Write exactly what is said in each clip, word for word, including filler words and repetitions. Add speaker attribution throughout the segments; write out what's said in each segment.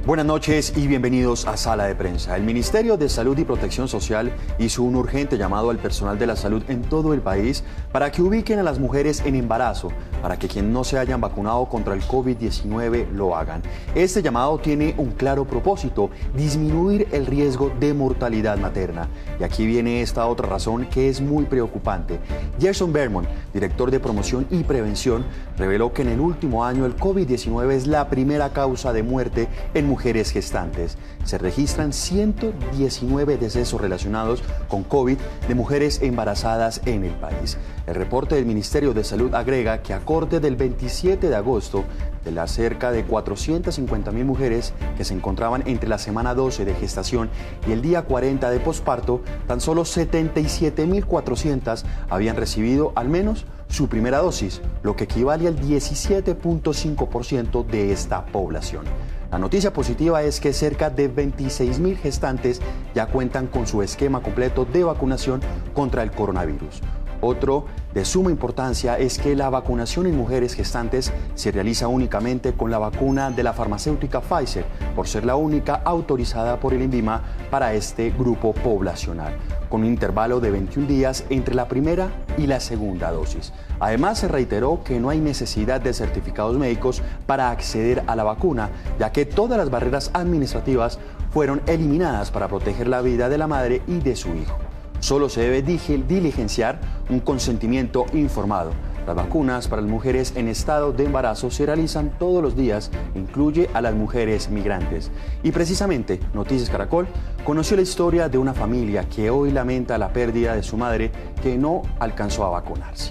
Speaker 1: Buenas noches y bienvenidos a Sala de Prensa. El Ministerio de Salud y Protección Social hizo un urgente llamado al personal de la salud en todo el país para que ubiquen a las mujeres en embarazo, para que quienes no se hayan vacunado contra el COVID diecinueve lo hagan. Este llamado tiene un claro propósito: disminuir el riesgo de mortalidad materna. Y aquí viene esta otra razón que es muy preocupante. Gerson Vermont, director de Promoción y Prevención, reveló que en el último año el COVID diecinueve es la primera causa de muerte en mujeres gestantes. Se registran ciento diecinueve decesos relacionados con COVID de mujeres embarazadas en el país. El reporte del Ministerio de Salud agrega que a corte del veintisiete de agosto, de las cerca de cuatrocientas cincuenta mil mujeres que se encontraban entre la semana doce de gestación y el día cuarenta de posparto, tan solo setenta y siete mil cuatrocientas habían recibido al menos su primera dosis, lo que equivale al diecisiete punto cinco por ciento de esta población. La noticia positiva es que cerca de veintiséis mil gestantes ya cuentan con su esquema completo de vacunación contra el coronavirus. Otro de suma importancia es que la vacunación en mujeres gestantes se realiza únicamente con la vacuna de la farmacéutica Pfizer, por ser la única autorizada por el INVIMA para este grupo poblacional, con un intervalo de veintiún días entre la primera y la segunda dosis. Además, se reiteró que no hay necesidad de certificados médicos para acceder a la vacuna, ya que todas las barreras administrativas fueron eliminadas para proteger la vida de la madre y de su hijo. Solo se debe diligenciar un consentimiento informado. Las vacunas para las mujeres en estado de embarazo se realizan todos los días, incluye a las mujeres migrantes. Y precisamente, Noticias Caracol conoció la historia de una familia que hoy lamenta la pérdida de su madre, que no alcanzó a vacunarse.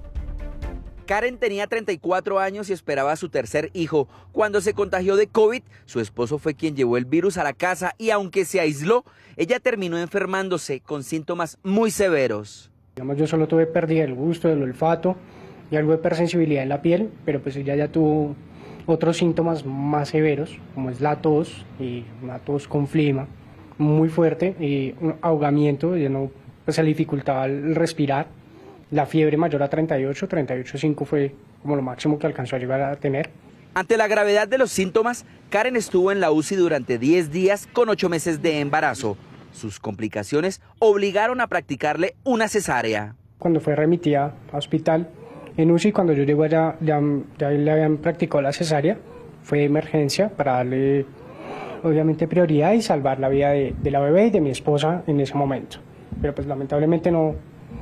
Speaker 2: Karen tenía treinta y cuatro años y esperaba a su tercer hijo. Cuando se contagió de COVID, su esposo fue quien llevó el virus a la casa y aunque se aisló, ella terminó enfermándose con síntomas muy severos.
Speaker 3: Digamos, yo solo tuve pérdida del gusto, del olfato y algo de hipersensibilidad en la piel, pero pues ella ya tuvo otros síntomas más severos, como es la tos, y una tos con flema muy fuerte, y un ahogamiento, ya no, pues se le dificultaba el respirar. La fiebre mayor a treinta y ocho, treinta y ocho punto cinco fue como lo máximo que alcanzó a llegar a tener.
Speaker 2: Ante la gravedad de los síntomas, Karen estuvo en la U C I durante diez días con ocho meses de embarazo. Sus complicaciones obligaron a practicarle una cesárea.
Speaker 3: Cuando fue remitida a hospital en U C I, cuando yo llego allá, ya, ya le habían practicado la cesárea, fue de emergencia para darle obviamente prioridad y salvar la vida de, de la bebé y de mi esposa en ese momento. Pero pues lamentablemente no...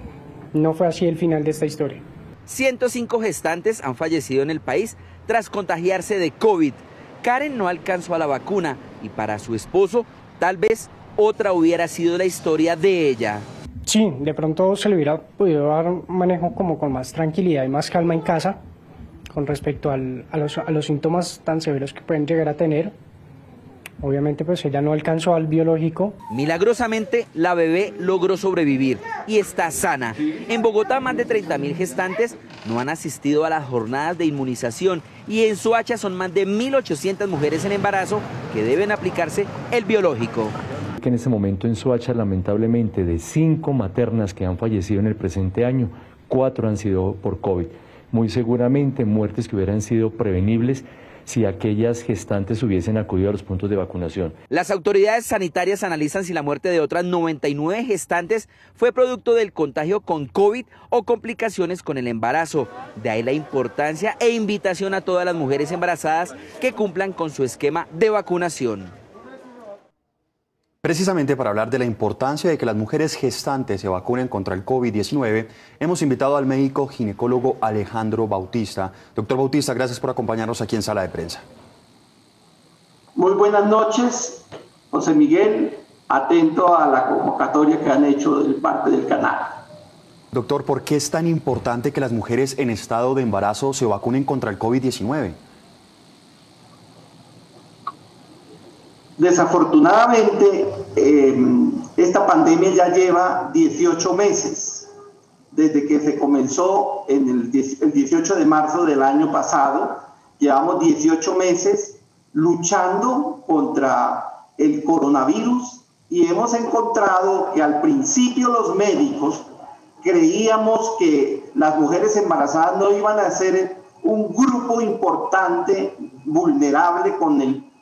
Speaker 3: No fue así el final de esta historia.
Speaker 2: ciento cinco gestantes han fallecido en el país tras contagiarse de COVID. Karen no alcanzó a la vacuna y para su esposo, tal vez otra hubiera sido la historia de ella.
Speaker 3: Sí, de pronto se le hubiera podido dar un manejo como con más tranquilidad y más calma en casa con respecto al, a, los, a los síntomas tan severos que pueden llegar a tener. Obviamente pues ella no alcanzó al biológico.
Speaker 2: Milagrosamente la bebé logró sobrevivir y está sana. En Bogotá más de treinta mil gestantes no han asistido a las jornadas de inmunización y en Soacha son más de mil ochocientas mujeres en embarazo que deben aplicarse el biológico.
Speaker 4: Que en este momento en Soacha, lamentablemente, de cinco maternas que han fallecido en el presente año, cuatro han sido por COVID. Muy seguramente muertes que hubieran sido prevenibles si aquellas gestantes hubiesen acudido a los puntos de vacunación.
Speaker 2: Las autoridades sanitarias analizan si la muerte de otras noventa y nueve gestantes fue producto del contagio con COVID o complicaciones con el embarazo. De ahí la importancia e invitación a todas las mujeres embarazadas que cumplan con su esquema de vacunación.
Speaker 1: Precisamente para hablar de la importancia de que las mujeres gestantes se vacunen contra el COVID diecinueve, hemos invitado al médico ginecólogo Alejandro Bautista. Doctor Bautista, gracias por acompañarnos aquí en Sala de Prensa.
Speaker 5: Muy buenas noches, José Miguel, atento a la convocatoria que han hecho de parte del canal.
Speaker 1: Doctor, ¿por qué es tan importante que las mujeres en estado de embarazo se vacunen contra el COVID diecinueve?
Speaker 5: Desafortunadamente, eh, esta pandemia ya lleva dieciocho meses, desde que se comenzó en el, el dieciocho de marzo del año pasado. Llevamos dieciocho meses luchando contra el coronavirus y hemos encontrado que al principio los médicos creíamos que las mujeres embarazadas no iban a ser un grupo importante, vulnerable con el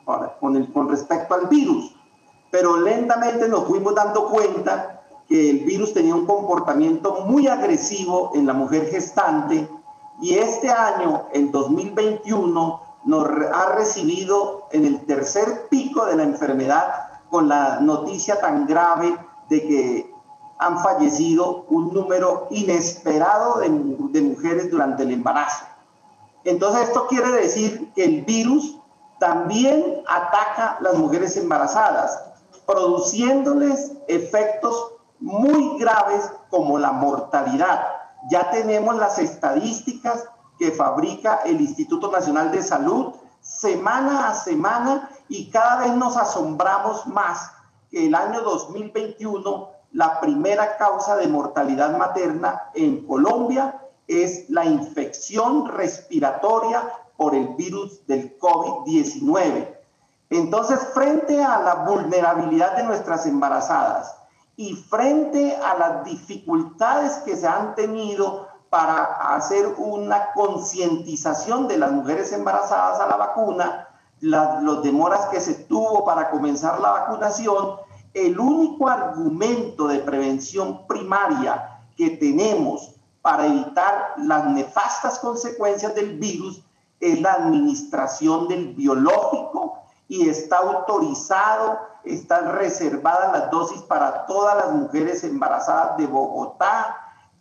Speaker 5: para, con, el, con respecto al virus, pero lentamente nos fuimos dando cuenta que el virus tenía un comportamiento muy agresivo en la mujer gestante, y este año, en dos mil veintiuno, nos ha recibido en el tercer pico de la enfermedad con la noticia tan grave de que han fallecido un número inesperado de, de mujeres durante el embarazo. Entonces esto quiere decir que el virus también ataca a las mujeres embarazadas, produciéndoles efectos muy graves como la mortalidad. Ya tenemos las estadísticas que fabrica el Instituto Nacional de Salud semana a semana, y cada vez nos asombramos más que el año dos mil veintiuno la primera causa de mortalidad materna en Colombia es la infección respiratoria por el virus del COVID diecinueve. Entonces, frente a la vulnerabilidad de nuestras embarazadas y frente a las dificultades que se han tenido para hacer una concientización de las mujeres embarazadas a la vacuna, las los demoras que se tuvo para comenzar la vacunación, el único argumento de prevención primaria que tenemos para evitar las nefastas consecuencias del virus es la administración del biológico, y está autorizado, están reservadas las dosis para todas las mujeres embarazadas de Bogotá.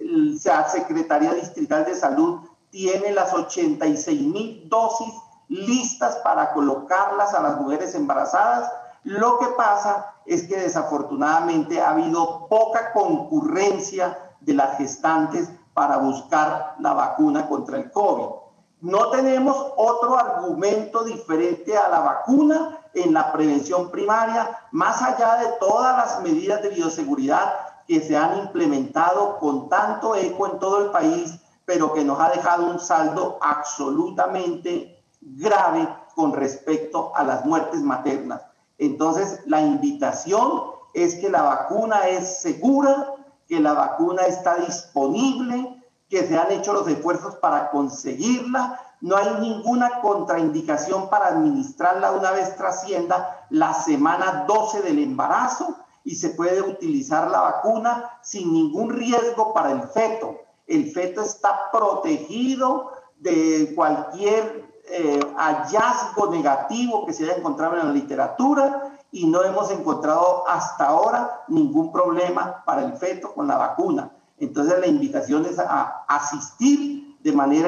Speaker 5: La Secretaría Distrital de Salud tiene las ochenta y seis mil dosis listas para colocarlas a las mujeres embarazadas. Lo que pasa es que desafortunadamente ha habido poca concurrencia de las gestantes para buscar la vacuna contra el COVID. No tenemos otro argumento diferente a la vacuna en la prevención primaria, más allá de todas las medidas de bioseguridad que se han implementado con tanto eco en todo el país, pero que nos ha dejado un saldo absolutamente grave con respecto a las muertes maternas. Entonces, la invitación es que la vacuna es segura, que la vacuna está disponible, que se han hecho los esfuerzos para conseguirla. No hay ninguna contraindicación para administrarla una vez trascienda la semana doce del embarazo, y se puede utilizar la vacuna sin ningún riesgo para el feto. El feto está protegido de cualquier eh, hallazgo negativo que se haya encontrado en la literatura, y no hemos encontrado hasta ahora ningún problema para el feto con la vacuna. Entonces la invitación es a asistir de manera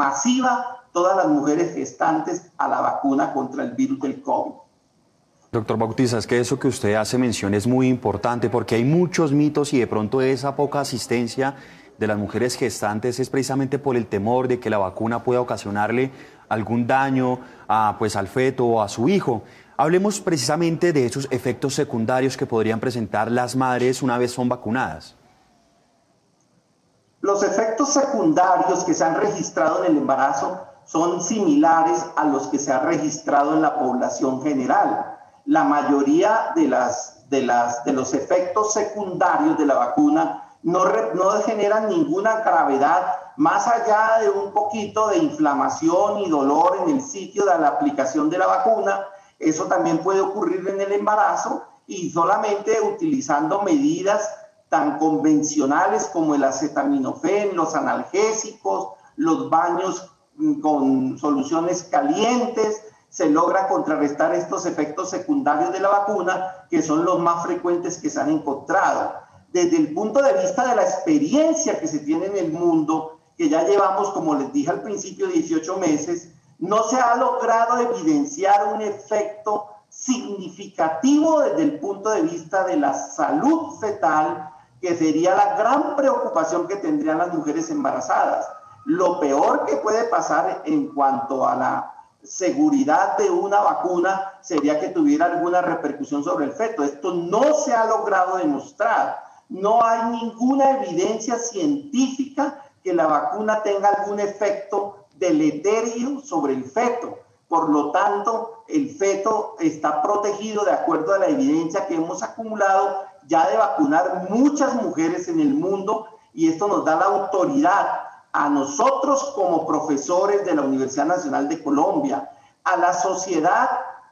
Speaker 5: masiva todas las mujeres gestantes a la vacuna contra el virus del COVID.
Speaker 1: Doctor Bautista, es que eso que usted hace mención es muy importante, porque hay muchos mitos, y de pronto esa poca asistencia de las mujeres gestantes es precisamente por el temor de que la vacuna pueda ocasionarle algún daño a, pues, al feto o a su hijo. Hablemos precisamente de esos efectos secundarios que podrían presentar las madres una vez son vacunadas.
Speaker 5: Los efectos secundarios que se han registrado en el embarazo son similares a los que se han registrado en la población general. La mayoría de, las, de, las, de los efectos secundarios de la vacuna no, re, no generan ninguna gravedad, más allá de un poquito de inflamación y dolor en el sitio de la aplicación de la vacuna. Eso también puede ocurrir en el embarazo, y solamente utilizando medidas tan convencionales como el acetaminofén, los analgésicos, los baños con soluciones calientes, se logra contrarrestar estos efectos secundarios de la vacuna, que son los más frecuentes que se han encontrado. Desde el punto de vista de la experiencia que se tiene en el mundo, que ya llevamos, como les dije al principio, dieciocho meses, no se ha logrado evidenciar un efecto significativo desde el punto de vista de la salud fetal, que sería la gran preocupación que tendrían las mujeres embarazadas. Lo peor que puede pasar en cuanto a la seguridad de una vacuna sería que tuviera alguna repercusión sobre el feto. Esto no se ha logrado demostrar. No hay ninguna evidencia científica que la vacuna tenga algún efecto deleterio sobre el feto. Por lo tanto, el feto está protegido de acuerdo a la evidencia que hemos acumulado ya de vacunar muchas mujeres en el mundo, y esto nos da la autoridad a nosotros como profesores de la Universidad Nacional de Colombia, a la sociedad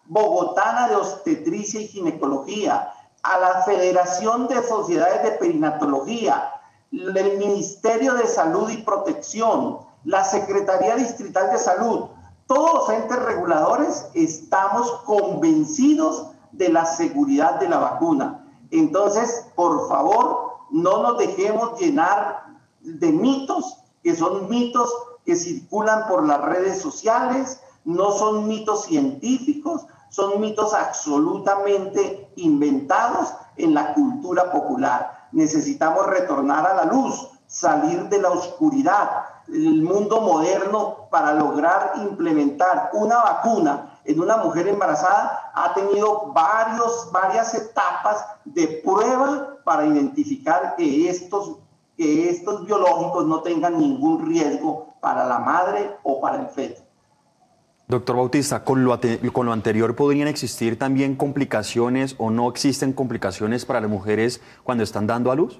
Speaker 5: Bogotana de Obstetricia y Ginecología, a la Federación de Sociedades de Perinatología, el Ministerio de Salud y Protección, la Secretaría Distrital de Salud, todos los entes reguladores estamos convencidos de la seguridad de la vacuna. Entonces, por favor, no nos dejemos llenar de mitos, que son mitos que circulan por las redes sociales, no son mitos científicos, son mitos absolutamente inventados en la cultura popular. Necesitamos retornar a la luz, salir de la oscuridad, el mundo moderno, para lograr implementar una vacuna en una mujer embarazada. Ha tenido varios, varias etapas de prueba para identificar que estos, que estos biológicos no tengan ningún riesgo para la madre o para el feto.
Speaker 1: Doctor Bautista, con lo, con lo anterior, ¿podrían existir también complicaciones o no existen complicaciones para las mujeres cuando están dando a luz?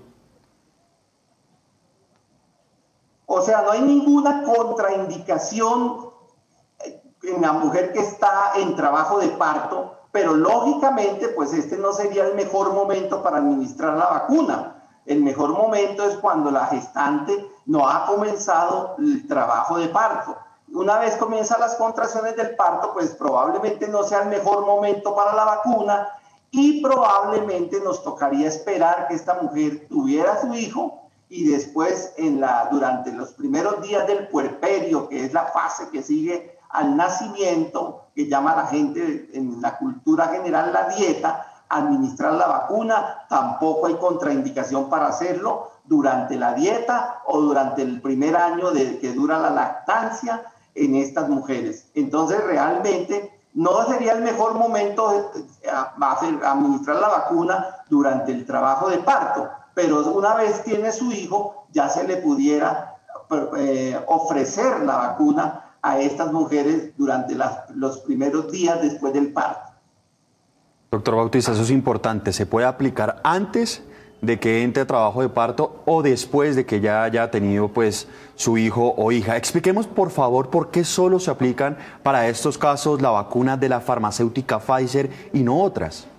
Speaker 5: O sea, no hay ninguna contraindicación en la mujer que está en trabajo de parto, pero lógicamente, pues este no sería el mejor momento para administrar la vacuna. El mejor momento es cuando la gestante no ha comenzado el trabajo de parto. Una vez comienzan las contracciones del parto, pues probablemente no sea el mejor momento para la vacuna y probablemente nos tocaría esperar que esta mujer tuviera a su hijo y después en la, durante los primeros días del puerperio, que es la fase que sigue al nacimiento, que llama a la gente en la cultura general la dieta, administrar la vacuna. Tampoco hay contraindicación para hacerlo durante la dieta o durante el primer año de que dura la lactancia en estas mujeres. Entonces realmente no sería el mejor momento de administrar la vacuna durante el trabajo de parto, pero una vez tiene su hijo ya se le pudiera eh, ofrecer la vacuna a estas mujeres durante las, los primeros días después del parto.
Speaker 1: Doctor Bautista, eso es importante. ¿Se puede aplicar antes de que entre a trabajo de parto o después de que ya haya tenido pues su hijo o hija? Expliquemos por favor por qué solo se aplican para estos casos la vacuna de la farmacéutica Pfizer y no otras.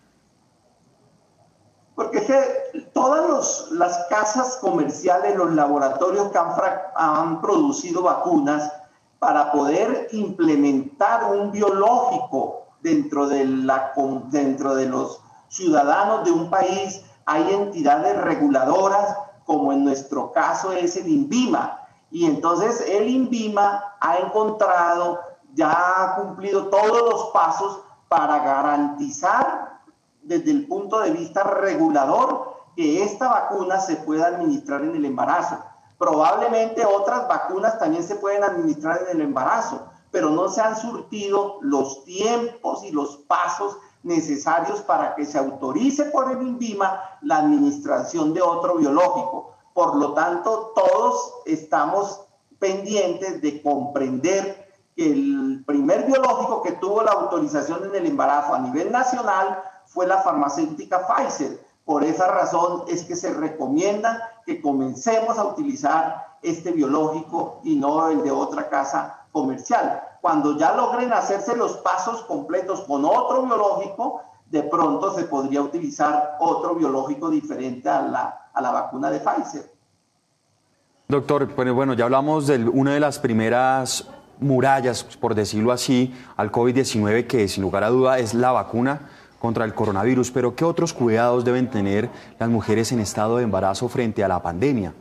Speaker 5: Porque es que todas los, las casas comerciales, los laboratorios que han, han producido vacunas para poder implementar un biológico dentro de, la, dentro de los ciudadanos de un país, hay entidades reguladoras, como en nuestro caso es el INVIMA. Y entonces el INVIMA ha encontrado, ya ha cumplido todos los pasos para garantizar desde el punto de vista regulador que esta vacuna se pueda administrar en el embarazo. Probablemente otras vacunas también se pueden administrar en el embarazo, pero no se han surtido los tiempos y los pasos necesarios para que se autorice por el INVIMA la administración de otro biológico. Por lo tanto, todos estamos pendientes de comprender que el primer biológico que tuvo la autorización en el embarazo a nivel nacional fue la farmacéutica Pfizer. Por esa razón es que se recomienda que comencemos a utilizar este biológico y no el de otra casa comercial. Cuando ya logren hacerse los pasos completos con otro biológico, de pronto se podría utilizar otro biológico diferente a la, a la vacuna de Pfizer.
Speaker 1: Doctor, bueno, ya hablamos de una de las primeras murallas, por decirlo así, al COVID diecinueve, que sin lugar a duda es la vacuna contra el coronavirus, pero ¿qué otros cuidados deben tener las mujeres en estado de embarazo frente a la pandemia?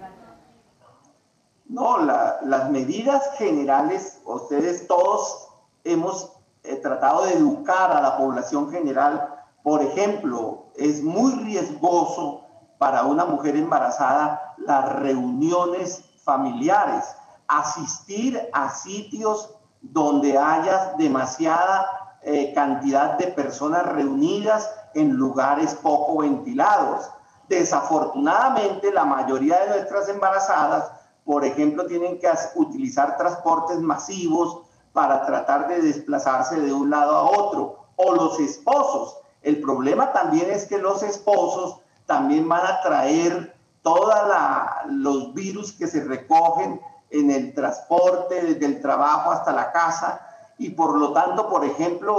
Speaker 5: No, la, las medidas generales, ustedes todos hemos eh, tratado de educar a la población general. Por ejemplo, es muy riesgoso para una mujer embarazada las reuniones familiares, asistir a sitios donde haya demasiada eh, cantidad de personas reunidas en lugares poco ventilados. Desafortunadamente, la mayoría de nuestras embarazadas, por ejemplo, tienen que utilizar transportes masivos para tratar de desplazarse de un lado a otro. O los esposos. El problema también es que los esposos también van a traer todos los virus que se recogen en el transporte, desde el trabajo hasta la casa. Y por lo tanto, por ejemplo,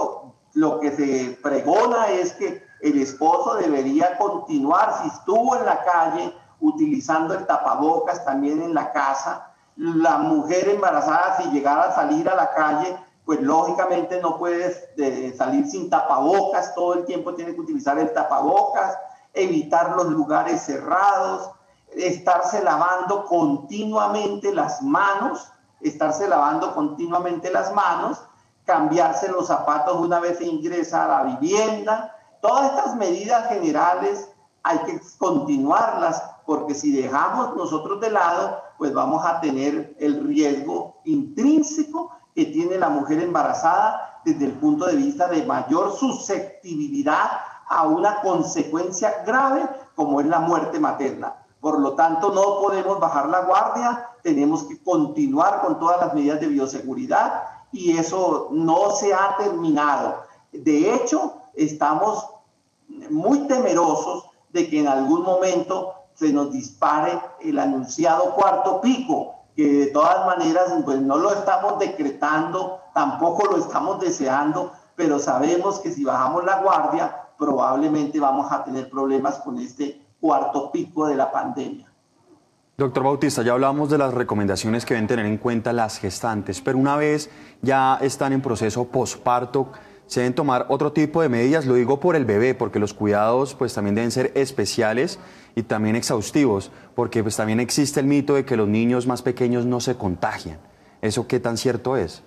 Speaker 5: lo que se pregona es que el esposo debería continuar, si estuvo en la calle, utilizando el tapabocas también en la casa. La mujer embarazada, si llegara a salir a la calle, pues lógicamente no puedes eh, salir sin tapabocas, todo el tiempo tiene que utilizar el tapabocas, evitar los lugares cerrados, estarse lavando continuamente las manos, estarse lavando continuamente las manos, cambiarse los zapatos una vez se ingresa a la vivienda. Todas estas medidas generales hay que continuarlas, porque si dejamos nosotros de lado, pues vamos a tener el riesgo intrínseco que tiene la mujer embarazada desde el punto de vista de mayor susceptibilidad a una consecuencia grave como es la muerte materna. Por lo tanto, no podemos bajar la guardia, tenemos que continuar con todas las medidas de bioseguridad y eso no se ha terminado. De hecho, estamos muy temerosos de que en algún momento se nos dispare el anunciado cuarto pico, que de todas maneras pues no lo estamos decretando, tampoco lo estamos deseando, pero sabemos que si bajamos la guardia probablemente vamos a tener problemas con este cuarto pico de la pandemia.
Speaker 1: Doctor Bautista, ya hablamos de las recomendaciones que deben tener en cuenta las gestantes, pero una vez ya están en proceso posparto, ¿se deben tomar otro tipo de medidas? Lo digo por el bebé, porque los cuidados pues también deben ser especiales y también exhaustivos, porque pues también existe el mito de que los niños más pequeños no se contagian. ¿Eso qué tan cierto es?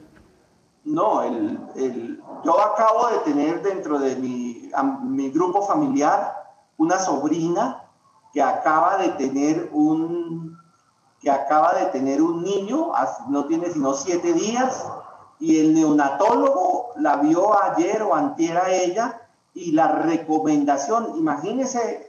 Speaker 5: No, el, el, yo acabo de tener dentro de mi, a, mi grupo familiar una sobrina que acaba de tener un, que acaba de tener un niño, no tiene sino siete días, y el neonatólogo la vio ayer o antier a ella, y la recomendación, imagínese,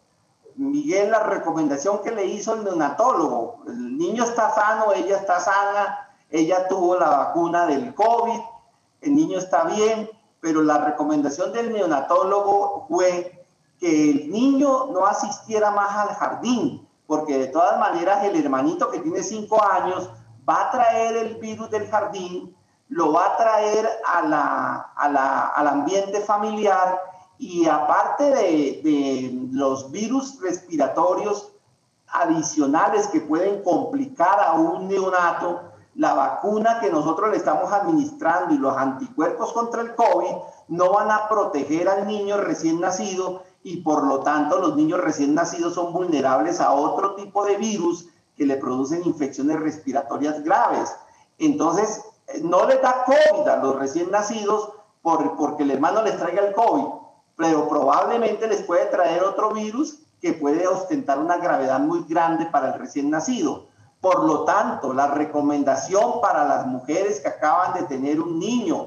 Speaker 5: Miguel, la recomendación que le hizo el neonatólogo, el niño está sano, ella está sana, ella tuvo la vacuna del COVID, el niño está bien, pero la recomendación del neonatólogo fue que el niño no asistiera más al jardín, porque de todas maneras el hermanito que tiene cinco años va a traer el virus del jardín, lo va a traer a la, a la, al ambiente familiar, y aparte de, de los virus respiratorios adicionales que pueden complicar a un neonato, la vacuna que nosotros le estamos administrando y los anticuerpos contra el COVID no van a proteger al niño recién nacido, y por lo tanto los niños recién nacidos son vulnerables a otro tipo de virus que le producen infecciones respiratorias graves. Entonces, no les da COVID a los recién nacidos por, porque el hermano les traiga el COVID, pero probablemente les puede traer otro virus que puede ostentar una gravedad muy grande para el recién nacido. Por lo tanto, la recomendación para las mujeres que acaban de tener un niño,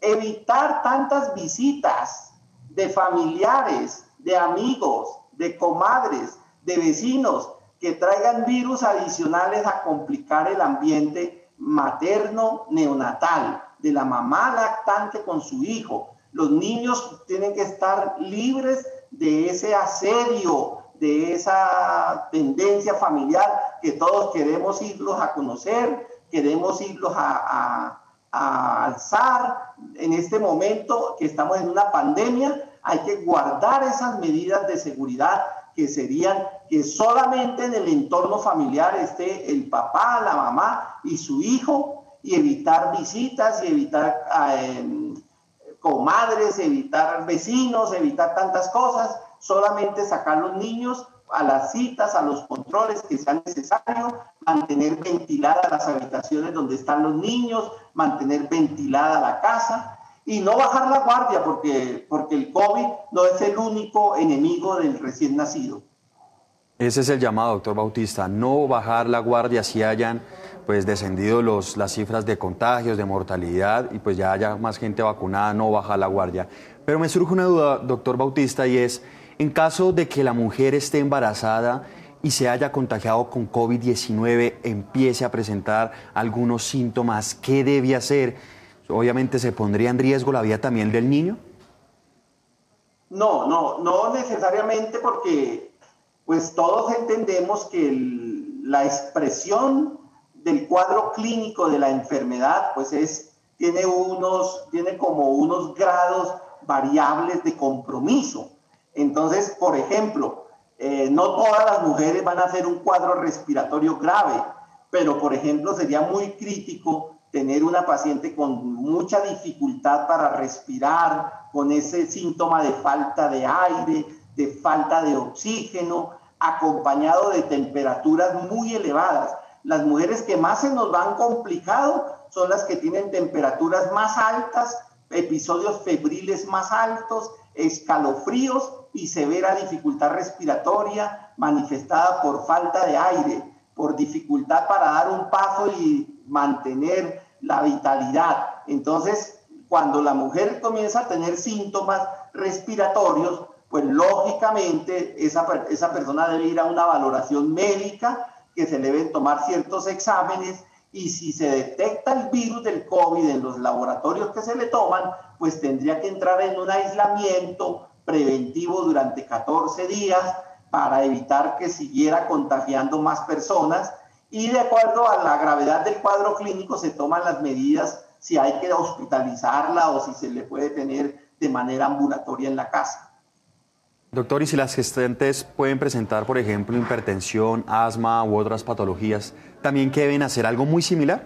Speaker 5: evitar tantas visitas de familiares, de amigos, de comadres, de vecinos, que traigan virus adicionales a complicar el ambiente materno neonatal, de la mamá lactante con su hijo. Los niños tienen que estar libres de ese asedio, de esa tendencia familiar que todos queremos irlos a conocer, queremos irlos a, a, a alzar. En este momento que estamos en una pandemia, hay que guardar esas medidas de seguridad que serían que solamente en el entorno familiar esté el papá, la mamá y su hijo, y evitar visitas y evitar eh, comadres, evitar vecinos, evitar tantas cosas, solamente sacar los niños a las citas, a los controles que sean necesarios, mantener ventiladas las habitaciones donde están los niños, mantener ventilada la casa y no bajar la guardia, porque, porque el COVID no es el único enemigo del recién nacido.
Speaker 1: Ese es el llamado, doctor Bautista, no bajar la guardia si hayan pues descendido los, las cifras de contagios, de mortalidad, y pues ya haya más gente vacunada, no bajar la guardia. Pero me surge una duda, doctor Bautista, y es, en caso de que la mujer esté embarazada y se haya contagiado con COVID diecinueve, empiece a presentar algunos síntomas, ¿qué debe hacer? Obviamente, ¿se pondría en riesgo la vida también del niño?
Speaker 5: No, no, no necesariamente, porque pues todos entendemos que el, la expresión del cuadro clínico de la enfermedad pues es tiene, unos, tiene como unos grados variables de compromiso. Entonces, por ejemplo, eh, no todas las mujeres van a hacer un cuadro respiratorio grave, pero por ejemplo sería muy crítico tener una paciente con mucha dificultad para respirar, con ese síntoma de falta de aire, de falta de oxígeno, acompañado de temperaturas muy elevadas. Las mujeres que más se nos van complicado son las que tienen temperaturas más altas, episodios febriles más altos, escalofríos y severa dificultad respiratoria manifestada por falta de aire, por dificultad para dar un paso y mantener la vitalidad. Entonces, cuando la mujer comienza a tener síntomas respiratorios, pues lógicamente esa, esa persona debe ir a una valoración médica, que se deben tomar ciertos exámenes, y si se detecta el virus del COVID en los laboratorios que se le toman, pues tendría que entrar en un aislamiento preventivo durante catorce días para evitar que siguiera contagiando más personas, y de acuerdo a la gravedad del cuadro clínico se toman las medidas si hay que hospitalizarla o si se le puede tener de manera ambulatoria en la casa.
Speaker 1: Doctor, ¿y si las gestantes pueden presentar, por ejemplo, hipertensión, asma u otras patologías, también que deben hacer algo muy similar?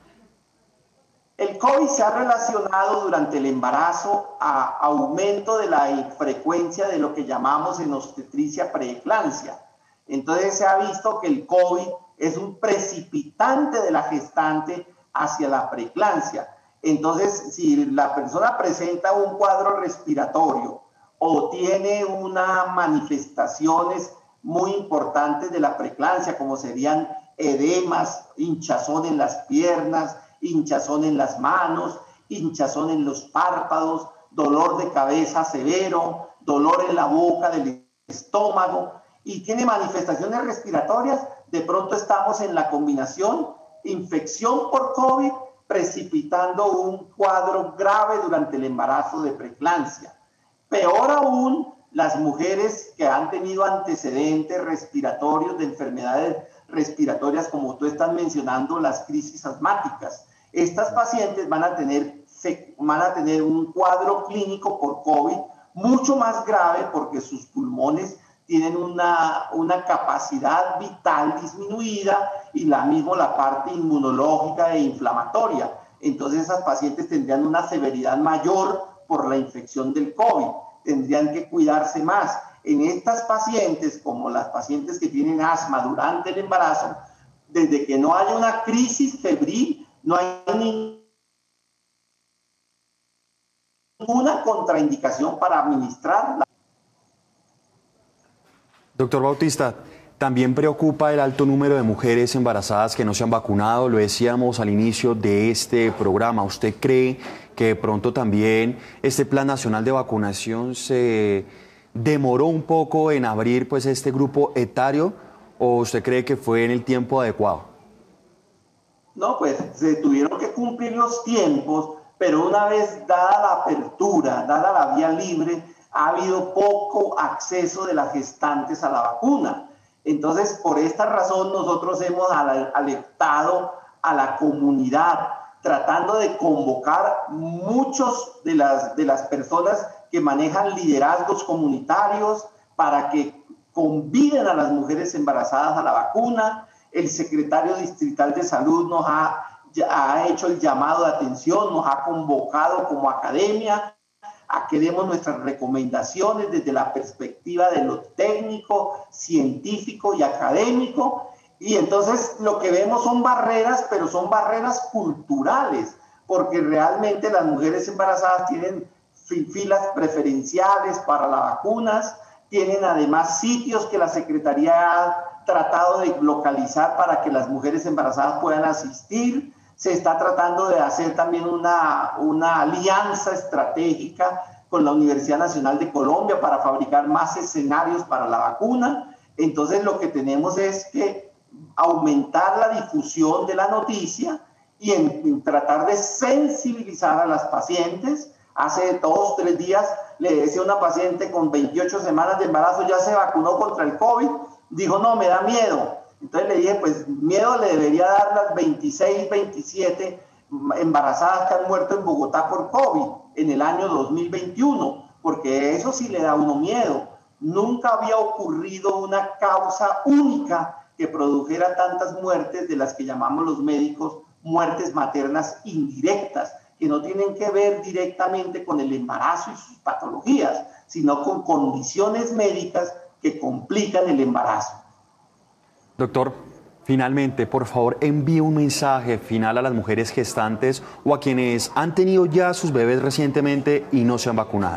Speaker 5: El COVID se ha relacionado durante el embarazo a aumento de la frecuencia de lo que llamamos en obstetricia preeclampsia. Entonces se ha visto que el COVID es un precipitante de la gestante hacia la preeclampsia. Entonces, si la persona presenta un cuadro respiratorio o tiene unas manifestaciones muy importantes de la preeclampsia, como serían edemas, hinchazón en las piernas, hinchazón en las manos, hinchazón en los párpados, dolor de cabeza severo, dolor en la boca, del estómago, y tiene manifestaciones respiratorias, de pronto estamos en la combinación infección por COVID precipitando un cuadro grave durante el embarazo de preeclampsia. Peor aún, las mujeres que han tenido antecedentes respiratorios de enfermedades respiratorias, como tú estás mencionando, las crisis asmáticas. Estas pacientes van a tener, van a tener un cuadro clínico por COVID mucho más grave porque sus pulmones tienen una, una capacidad vital disminuida y la misma la parte inmunológica e inflamatoria. Entonces esas pacientes tendrían una severidad mayor por la infección del COVID, tendrían que cuidarse más. En estas pacientes, como las pacientes que tienen asma durante el embarazo, desde que no haya una crisis febril, no hay ninguna contraindicación para administrarla.
Speaker 1: Doctor Bautista, también preocupa el alto número de mujeres embarazadas que no se han vacunado, lo decíamos al inicio de este programa. ¿Usted cree que de pronto también este Plan Nacional de Vacunación se demoró un poco en abrir pues este grupo etario, o usted cree que fue en el tiempo adecuado?
Speaker 5: No, pues se tuvieron que cumplir los tiempos, pero una vez dada la apertura, dada la vía libre, ha habido poco acceso de las gestantes a la vacuna. Entonces, por esta razón, nosotros hemos alertado a la comunidad, tratando de convocar muchos de las, de las personas que manejan liderazgos comunitarios para que conviden a las mujeres embarazadas a la vacuna. El secretario distrital de salud nos ha, ha hecho el llamado de atención, nos ha convocado como academia a que demos nuestras recomendaciones desde la perspectiva de lo técnico, científico y académico. Y entonces lo que vemos son barreras, pero son barreras culturales, porque realmente las mujeres embarazadas tienen filas preferenciales para las vacunas, tienen además sitios que la Secretaría ha tratado de localizar para que las mujeres embarazadas puedan asistir. Se está tratando de hacer también una, una alianza estratégica con la Universidad Nacional de Colombia para fabricar más escenarios para la vacuna. Entonces lo que tenemos es que aumentar la difusión de la noticia y en, en tratar de sensibilizar a las pacientes. Hace dos, tres días le decía a una paciente con veintiocho semanas de embarazo, ya se vacunó contra el COVID, dijo no, me da miedo. Entonces le dije, pues miedo le debería dar las veintiséis, veintisiete embarazadas que han muerto en Bogotá por COVID en el año dos mil veintiuno, porque eso sí le da a uno miedo. Nunca había ocurrido una causa única que produjera tantas muertes de las que llamamos los médicos muertes maternas indirectas, que no tienen que ver directamente con el embarazo y sus patologías, sino con condiciones médicas que complican el embarazo.
Speaker 1: Doctor, finalmente, por favor, envíe un mensaje final a las mujeres gestantes o a quienes han tenido ya sus bebés recientemente y no se han vacunado.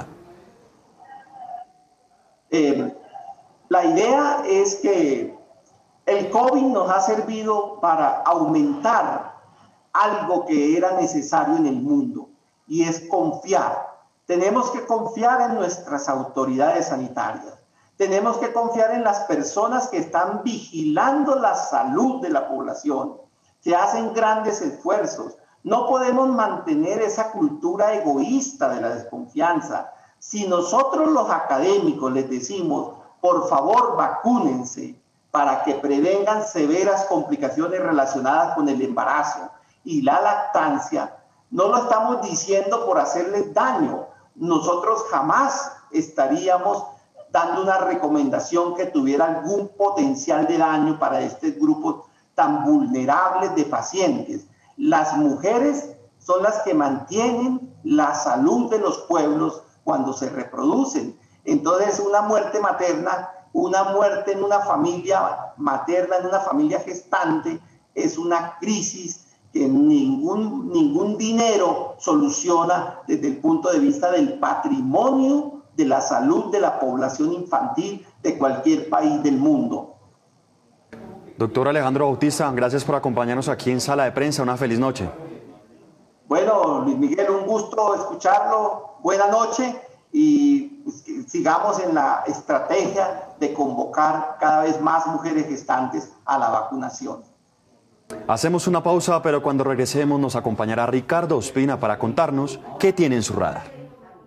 Speaker 5: Eh, la idea es que el COVID nos ha servido para aumentar algo que era necesario en el mundo, y es confiar. Tenemos que confiar en nuestras autoridades sanitarias. Tenemos que confiar en las personas que están vigilando la salud de la población, que hacen grandes esfuerzos. No podemos mantener esa cultura egoísta de la desconfianza. Si nosotros los académicos les decimos, por favor, vacúnense para que prevengan severas complicaciones relacionadas con el embarazo y la lactancia, no lo estamos diciendo por hacerles daño. Nosotros jamás estaríamos dando una recomendación que tuviera algún potencial de daño para estos grupos tan vulnerables de pacientes. Las mujeres son las que mantienen la salud de los pueblos cuando se reproducen. Entonces, una muerte materna, una muerte en una familia materna, en una familia gestante, es una crisis que ningún, ningún dinero soluciona desde el punto de vista del patrimonio de la salud de la población infantil de cualquier país del mundo.
Speaker 1: Doctor Alejandro Bautista, gracias por acompañarnos aquí en Sala de Prensa. Una feliz noche.
Speaker 5: Bueno, Luis Miguel, un gusto escucharlo. Buena noche y sigamos en la estrategia de convocar cada vez más mujeres gestantes a la vacunación.
Speaker 1: Hacemos una pausa, pero cuando regresemos nos acompañará Ricardo Ospina para contarnos qué tiene en su radar.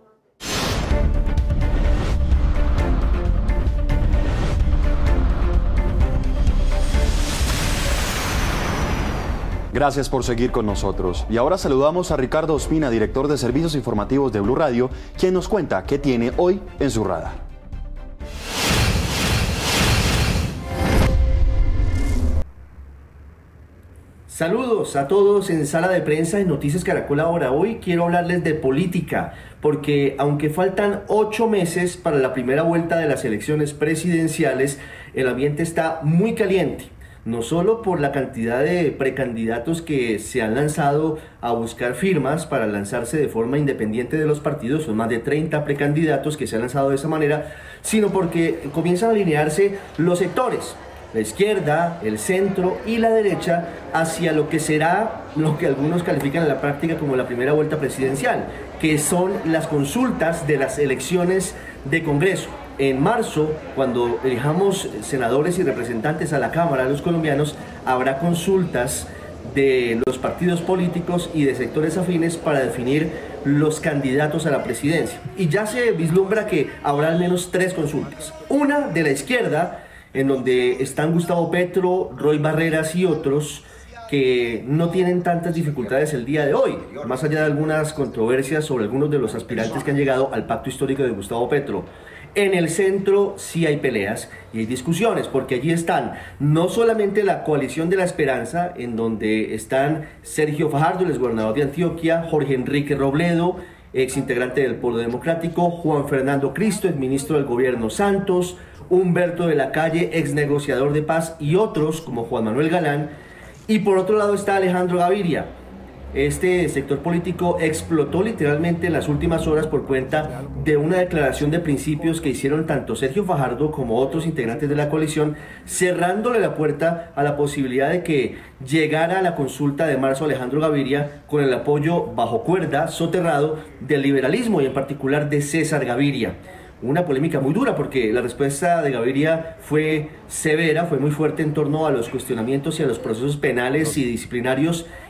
Speaker 1: Gracias por seguir con nosotros. Y ahora saludamos a Ricardo Ospina, director de Servicios Informativos de Blue Radio, quien nos cuenta qué tiene hoy en su radar.
Speaker 6: Saludos a todos en Sala de Prensa en Noticias Caracol Ahora. Hoy quiero hablarles de política, porque aunque faltan ocho meses para la primera vuelta de las elecciones presidenciales, el ambiente está muy caliente. No solo por la cantidad de precandidatos que se han lanzado a buscar firmas para lanzarse de forma independiente de los partidos, son más de treinta precandidatos que se han lanzado de esa manera, sino porque comienzan a alinearse los sectores, la izquierda, el centro y la derecha, hacia lo que será lo que algunos califican en la práctica como la primera vuelta presidencial, que son las consultas de las elecciones de Congreso. En marzo, cuando elijamos senadores y representantes a la Cámara de los colombianos, habrá consultas de los partidos políticos y de sectores afines para definir los candidatos a la presidencia. Y ya se vislumbra que habrá al menos tres consultas. Una de la izquierda, en donde están Gustavo Petro, Roy Barreras y otros que no tienen tantas dificultades el día de hoy, más allá de algunas controversias sobre algunos de los aspirantes que han llegado al pacto histórico de Gustavo Petro. En el centro sí hay peleas y hay discusiones, porque allí están no solamente la coalición de la esperanza, en donde están Sergio Fajardo, el exgobernador de Antioquia, Jorge Enrique Robledo, ex integrante del Polo Democrático, Juan Fernando Cristo, ex ministro del gobierno Santos, Humberto de la Calle, ex negociador de paz, y otros como Juan Manuel Galán. Y por otro lado está Alejandro Gaviria. Este sector político explotó literalmente en las últimas horas por cuenta de una declaración de principios que hicieron tanto Sergio Fajardo como otros integrantes de la coalición, cerrándole la puerta a la posibilidad de que llegara a la consulta de marzo Alejandro Gaviria con el apoyo bajo cuerda, soterrado, del liberalismo y en particular de César Gaviria. Una polémica muy dura, porque la respuesta de Gaviria fue severa, fue muy fuerte en torno a los cuestionamientos y a los procesos penales y disciplinarios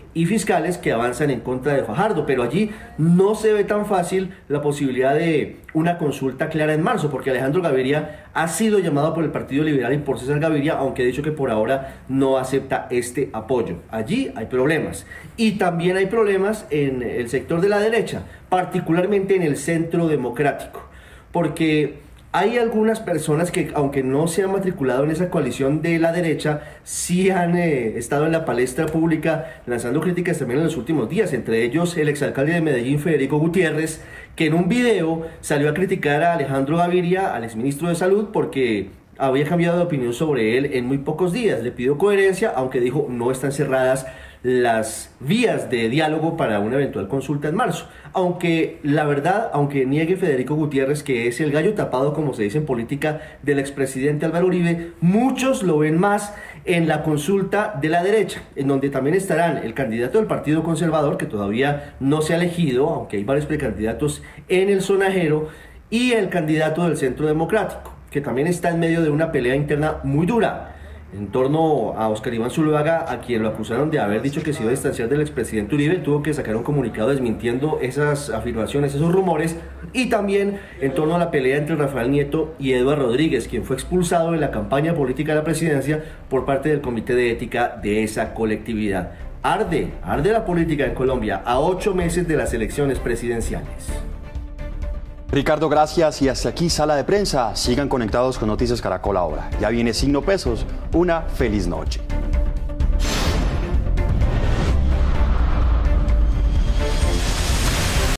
Speaker 6: y fiscales que avanzan en contra de Fajardo, pero allí no se ve tan fácil la posibilidad de una consulta clara en marzo, porque Alejandro Gaviria ha sido llamado por el Partido Liberal y por César Gaviria, aunque ha dicho que por ahora no acepta este apoyo. Allí hay problemas, y también hay problemas en el sector de la derecha, particularmente en el Centro Democrático, porque hay algunas personas que, aunque no se han matriculado en esa coalición de la derecha, sí han eh, estado en la palestra pública lanzando críticas también en los últimos días, entre ellos el exalcalde de Medellín, Federico Gutiérrez, que en un video salió a criticar a Alejandro Gaviria, al exministro de Salud, porque había cambiado de opinión sobre él en muy pocos días. Le pidió coherencia, aunque dijo no están cerradas las vías de diálogo para una eventual consulta en marzo. Aunque la verdad, aunque niegue Federico Gutiérrez que es el gallo tapado, como se dice en política, del expresidente Álvaro Uribe, muchos lo ven más en la consulta de la derecha, en donde también estarán el candidato del Partido Conservador, que todavía no se ha elegido, aunque hay varios precandidatos en el sonajero, y el candidato del Centro Democrático, que también está en medio de una pelea interna muy dura en torno a Óscar Iván Zuluaga, a quien lo acusaron de haber dicho que se iba a distanciar del expresidente Uribe. Tuvo que sacar un comunicado desmintiendo esas afirmaciones, esos rumores, y también en torno a la pelea entre Rafael Nieto y Eduardo Rodríguez, quien fue expulsado de la campaña política de la presidencia por parte del Comité de Ética de esa colectividad. Arde, arde la política en Colombia a ocho meses de las elecciones presidenciales.
Speaker 1: Ricardo, gracias, y hasta aquí Sala de Prensa. Sigan conectados con Noticias Caracol ahora. Ya viene Signo Pesos. Una feliz noche.